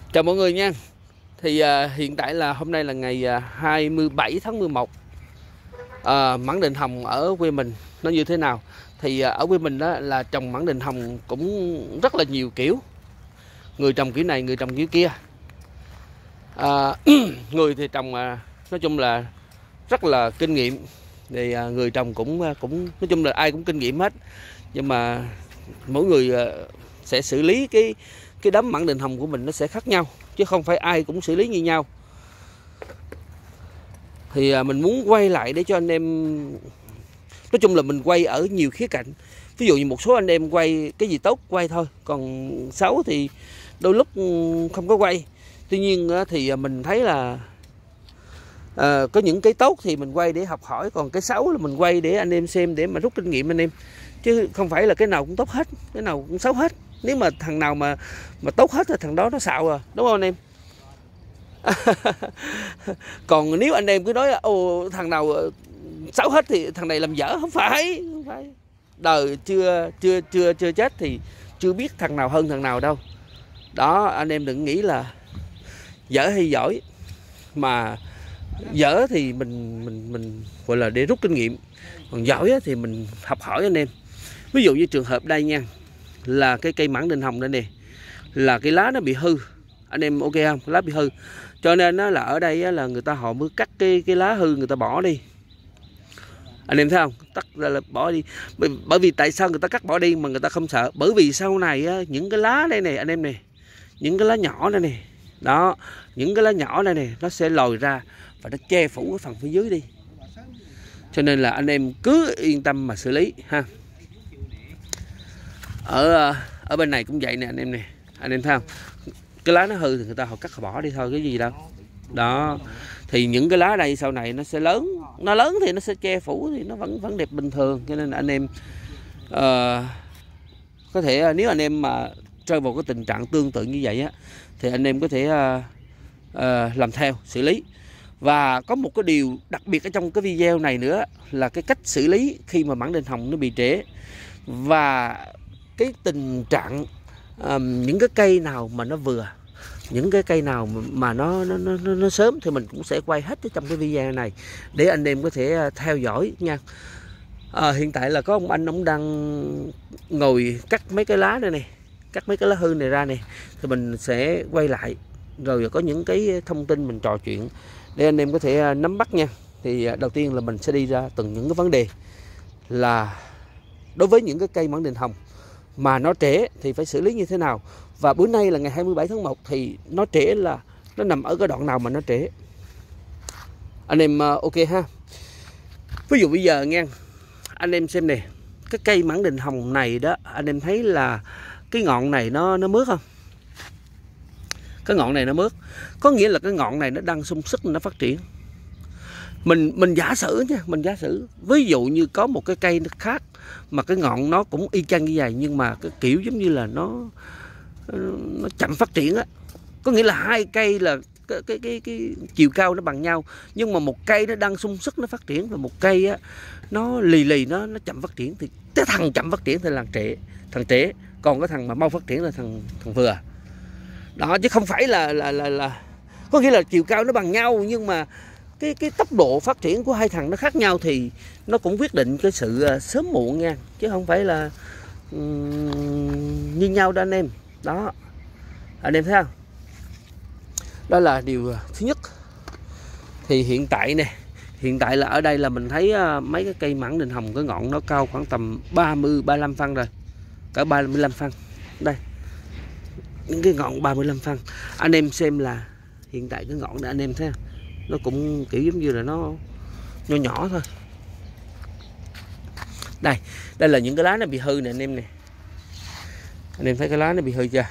Chào mọi người nha. Thì hiện tại là hôm nay là ngày 27 tháng 11. Mãng đình hồng ở quê mình nó như thế nào? Thì ở quê mình đó là trồng mãng đình hồng cũng rất là nhiều kiểu. Người trồng kiểu này, người trồng kiểu kia. Người thì trồng nói chung là rất là kinh nghiệm. Thì người trồng cũng nói chung là ai cũng kinh nghiệm hết. Nhưng mà mỗi người sẽ xử lý cái đám mãng đình hồng của mình nó sẽ khác nhau, chứ không phải ai cũng xử lý như nhau. Thì mình muốn quay lại để cho anh em, nói chung là mình quay ở nhiều khía cạnh. Ví dụ như một số anh em quay cái gì tốt quay thôi, còn xấu thì đôi lúc không có quay. Tuy nhiên thì mình thấy là có những cái tốt thì mình quay để học hỏi, còn cái xấu là mình quay để anh em xem, để mà rút kinh nghiệm anh em, chứ không phải là cái nào cũng tốt hết, cái nào cũng xấu hết. Nếu mà thằng nào mà tốt hết thì thằng đó nó xạo rồi, đúng không anh em? Còn nếu anh em cứ nói ồ thằng nào xấu hết thì thằng này làm dở, không phải. Đời chưa chết thì chưa biết thằng nào hơn thằng nào đâu. Đó, anh em đừng nghĩ là dở hay giỏi, mà dở thì mình gọi là để rút kinh nghiệm, còn giỏi thì mình học hỏi anh em. Ví dụ như trường hợp đây nha, là cái cây mãng đình hồng đây nè, là cái lá nó bị hư, anh em ok không? Lá bị hư, cho nên nó là ở đây là người ta họ mới cắt cái lá hư, người ta bỏ đi. Anh em thấy không? Cắt ra là bỏ đi. Bởi vì tại sao người ta cắt bỏ đi mà người ta không sợ? Bởi vì sau này những cái lá đây này anh em nè, những cái lá nhỏ đây nè, đó, những cái lá nhỏ đây nè, nó sẽ lòi ra và nó che phủ cái phần phía dưới đi. Cho nên là anh em cứ yên tâm mà xử lý ha. Ở bên này cũng vậy nè anh em nè, anh em thấy không? Cái lá nó hư thì người ta họ cắt họ bỏ đi thôi, cái gì đâu. Đó, thì những cái lá đây sau này nó sẽ lớn, nó lớn thì nó sẽ che phủ, thì nó vẫn đẹp bình thường. Cho nên là anh em có thể, nếu anh em mà rơi vào cái tình trạng tương tự như vậy á, thì anh em có thể làm theo xử lý. Và có một cái điều đặc biệt ở trong cái video này nữa là cái cách xử lý khi mà mãng đình hồng nó bị trễ, và cái tình trạng những cái cây nào mà nó vừa, những cái cây nào mà nó sớm, thì mình cũng sẽ quay hết trong cái video này để anh em có thể theo dõi nha. Hiện tại là có ông anh, ông đang ngồi cắt mấy cái lá này nè, cắt mấy cái lá hư này ra nè, thì mình sẽ quay lại rồi có những cái thông tin mình trò chuyện để anh em có thể nắm bắt nha. Thì đầu tiên là mình sẽ đi ra từng những cái vấn đề là đối với những cái cây mãng đình hồng mà nó trễ thì phải xử lý như thế nào. Và bữa nay là ngày 27 tháng 1 thì nó trễ là nó nằm ở cái đoạn nào mà nó trễ, anh em ok ha. Ví dụ bây giờ nha, anh em xem nè, cái cây mãng đình hồng này đó, anh em thấy là cái ngọn này nó mướt không? Cái ngọn này nó mướt, có nghĩa là cái ngọn này nó đang sung sức, nó phát triển. Mình giả sử nha, mình giả sử ví dụ như có một cái cây khác mà cái ngọn nó cũng y chang như vậy, nhưng mà cái kiểu giống như là nó chậm phát triển á. Có nghĩa là hai cây là cái chiều cao nó bằng nhau, nhưng mà một cây nó đang sung sức nó phát triển, và một cây á nó lì nó chậm phát triển. Thì cái thằng chậm phát triển thì là thằng trễ, còn cái thằng mà mau phát triển là thằng vừa. Đó, chứ không phải là có nghĩa là chiều cao nó bằng nhau, nhưng mà cái tốc độ phát triển của hai thằng nó khác nhau, thì nó cũng quyết định cái sự sớm muộn nha, chứ không phải là như nhau đó anh em. Đó, anh em thấy không? Đó là điều thứ nhất. Thì hiện tại là ở đây là mình thấy mấy cái cây mãng đình hồng cái ngọn nó cao khoảng tầm 30-35 phân rồi, cỡ 35 phân. Đây, những cái ngọn 35 phân. Anh em xem là hiện tại cái ngọn này anh em thấy không? Nó cũng kiểu giống như là nó nhỏ thôi. Đây là những cái lá nó bị hư nè anh em nè. Anh em thấy cái lá nó bị hư chưa?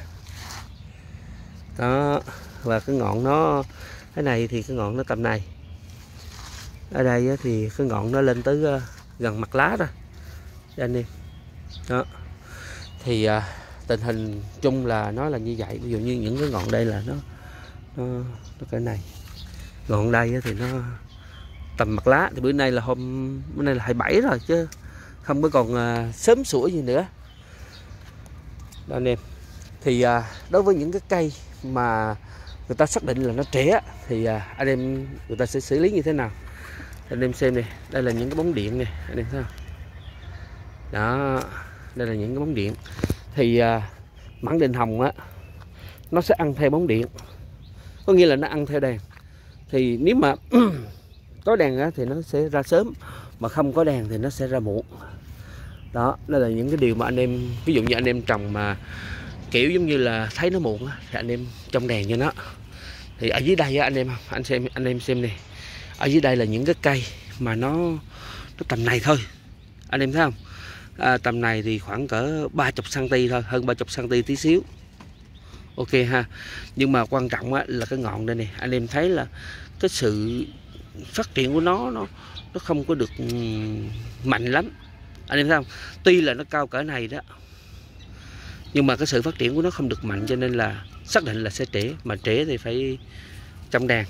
Đó, và cái ngọn nó cái này thì cái ngọn nó tầm này. Ở đây thì cái ngọn nó lên tới gần mặt lá rồi. Đây anh em. Đó. Thì tình hình chung là nó là như vậy. Ví dụ như những cái ngọn đây là nó cái này. Ngọn đây thì nó tầm mặt lá. Thì bữa nay là 27 rồi, chứ không có còn sớm sủa gì nữa. Đó anh em. Thì đối với những cái cây mà người ta xác định là nó trẻ thì anh em người ta sẽ xử lý như thế nào. Anh em xem này, đây là những cái bóng điện này, anh em thấy không? Đó, đây là những cái bóng điện. Thì mãng đình hồng á, nó sẽ ăn theo bóng điện, có nghĩa là nó ăn theo đèn. Thì nếu mà có đèn á, thì nó sẽ ra sớm, mà không có đèn thì nó sẽ ra muộn. Đó, đây là những cái điều mà anh em, ví dụ như anh em trồng mà kiểu giống như là thấy nó muộn á, thì anh em trong đèn cho nó. Thì ở dưới đây á, anh em xem này, ở dưới đây là những cái cây mà nó tầm này thôi, anh em thấy không? Tầm này thì khoảng cỡ 30 cm thôi, hơn 30 cm tí xíu. Ok ha. Nhưng mà quan trọng á, là cái ngọn đây này, anh em thấy là cái sự phát triển của nó không có được mạnh lắm, anh em thấy không? Tuy là nó cao cỡ này đó, nhưng mà cái sự phát triển của nó không được mạnh, cho nên là xác định là sẽ trễ. Mà trễ thì phải trong đèn.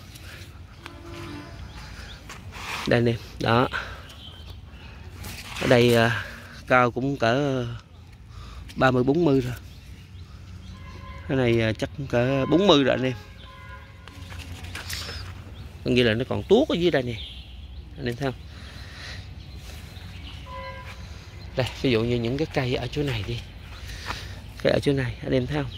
Đây nè, đó, ở đây cao cũng cỡ 30-40 rồi. Cái này chắc cỡ 40 rồi anh em. Có nghĩa là nó còn tuốt ở dưới đây nè, anh em thấy không? Đây, ví dụ như những cái cây ở chỗ này đi, cây ở chỗ này anh em thấy không?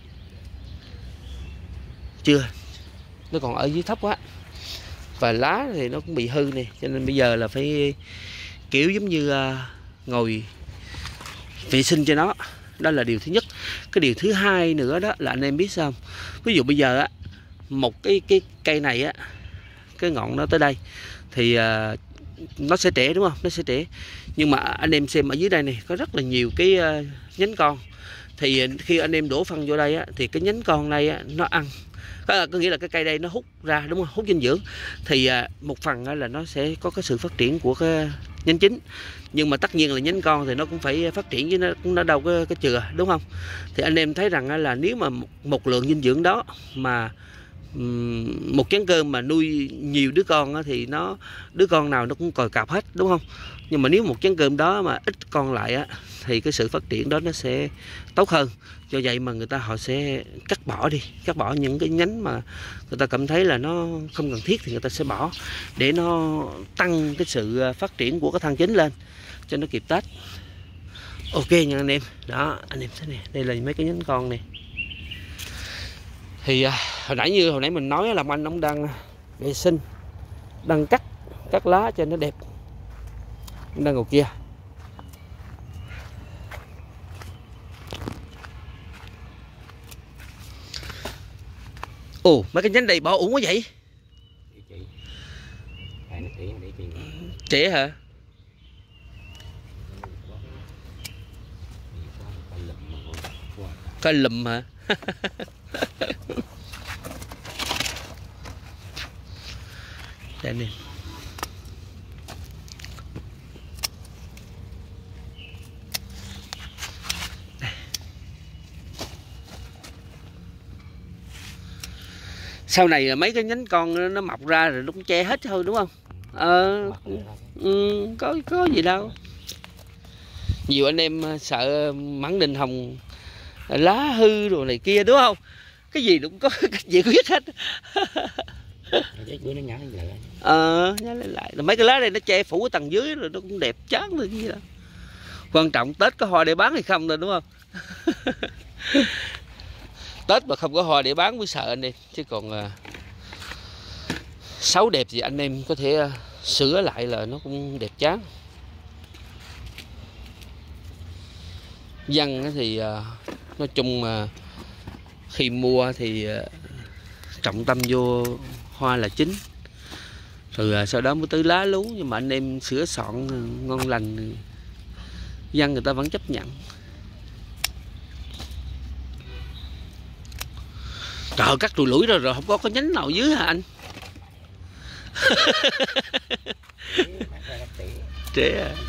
Chưa, nó còn ở dưới thấp quá, và lá thì nó cũng bị hư nè, cho nên bây giờ là phải kiểu giống như ngồi vệ sinh cho nó. Đó là điều thứ nhất. Cái điều thứ hai nữa đó là anh em biết sao không? Ví dụ bây giờ á, một cái cây này á, cái ngọn nó tới đây thì nó sẽ trễ đúng không? Nó sẽ trễ. Nhưng mà anh em xem ở dưới đây này có rất là nhiều cái nhánh con. Thì khi anh em đổ phân vô đây á, thì cái nhánh con này á, nó ăn. Có nghĩa là cái cây đây nó hút ra đúng không? Hút dinh dưỡng. Thì một phần là nó sẽ có cái sự phát triển của cái nhánh chính. Nhưng mà tất nhiên là nhánh con thì nó cũng phải phát triển, chứ nó đâu có chừa đúng không? Thì anh em thấy rằng là nếu mà một lượng dinh dưỡng đó mà một chén cơm mà nuôi nhiều đứa con thì đứa con nào nó cũng còi cạp hết đúng không? Nhưng mà nếu một chén cơm đó mà ít con lại á, thì cái sự phát triển đó nó sẽ tốt hơn. Do vậy mà người ta họ sẽ cắt bỏ những cái nhánh mà người ta cảm thấy là nó không cần thiết thì người ta sẽ bỏ, để nó tăng cái sự phát triển của cái thân chính lên cho nó kịp Tết. Ok nha anh em. Đó, anh em thấy nè, đây là mấy cái nhánh con này. Thì hồi nãy mình nói là anh ông đang vệ sinh, đang cắt lá cho nó đẹp. Ông đang ngồi kia. Ồ, mấy cái nhánh này bỏ uổng quá vậy? Trễ hả? Coi lùm hả? Đây nè. Sau này mấy cái nhánh con nó mọc ra rồi nó cũng che hết thôi đúng không? Có gì đâu. Nhiều anh em sợ mãng đình hồng lá hư rồi này kia đúng không? Cái gì cũng có cách giải quyết hết. Nhá lên lại. Mấy cái lá này nó che phủ ở tầng dưới rồi nó cũng đẹp chán rồi gì đó. Quan trọng Tết có hoa để bán hay không thôi đúng không? Tết mà không có hoa để bán mới sợ anh em. Chứ còn xấu đẹp gì anh em có thể sửa lại là nó cũng đẹp chán. Dân thì nói chung mà khi mua thì trọng tâm vô hoa là chính, rồi sau đó mới tới lá lú. Nhưng mà anh em sửa soạn ngon lành, dân người ta vẫn chấp nhận. Trời, cắt rùi lũi rồi không có nhánh nào dưới hả anh? Trễ à.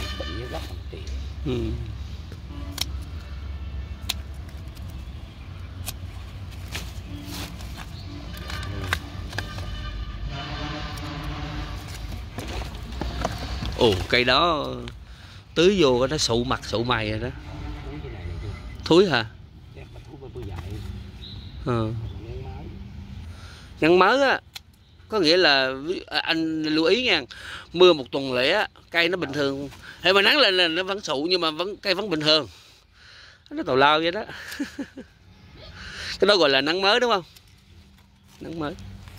Ồ, cây đó tưới vô nó sụ mặt sụ mày rồi đó. Thúi hả? Nhăn mới á, có nghĩa là anh lưu ý nha, mưa một tuần lễ á, cây nó bình thường, hay mà nắng lên là nó vẫn sụ nhưng mà cây vẫn bình thường, nó tào lao vậy đó. Cái đó gọi là nắng mới đúng không? Nắng mới.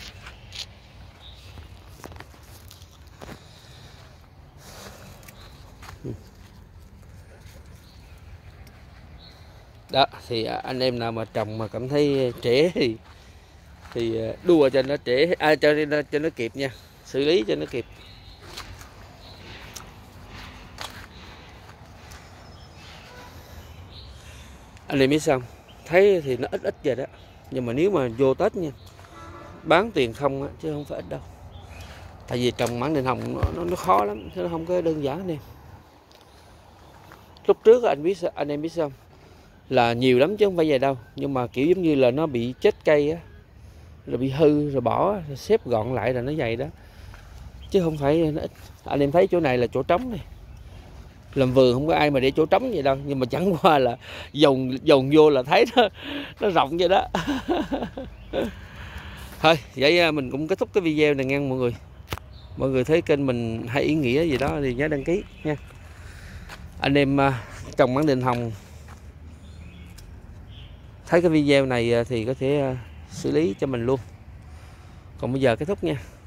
Đó thì anh em nào mà trồng mà cảm thấy trễ thì đua cho nó trễ, cho nó kịp nha, xử lý cho nó kịp. Anh em biết sao, thấy thì nó ít ít vậy đó, nhưng mà nếu mà vô Tết nha, bán tiền không á, chứ không phải ít đâu. Tại vì trồng mãng đình hồng nó khó lắm, chứ nó không có đơn giản nè. Lúc trước anh em biết sao, là nhiều lắm chứ không phải vậy đâu, nhưng mà kiểu giống như là nó bị chết cây á, rồi bị hư rồi bỏ, rồi xếp gọn lại là nó dày đó, chứ không phải nó ít. Anh em thấy chỗ này là chỗ trống này, làm vườn không có ai mà để chỗ trống vậy đâu, nhưng mà chẳng qua là dồn vô là thấy nó rộng vậy đó. Thôi vậy mình cũng kết thúc cái video này nha mọi người. Mọi người thấy kênh mình hay ý nghĩa gì đó thì nhớ đăng ký nha. Anh em trồng mãng đình hồng thấy cái video này thì có thể xử lý cho mình luôn. Còn bây giờ kết thúc nha.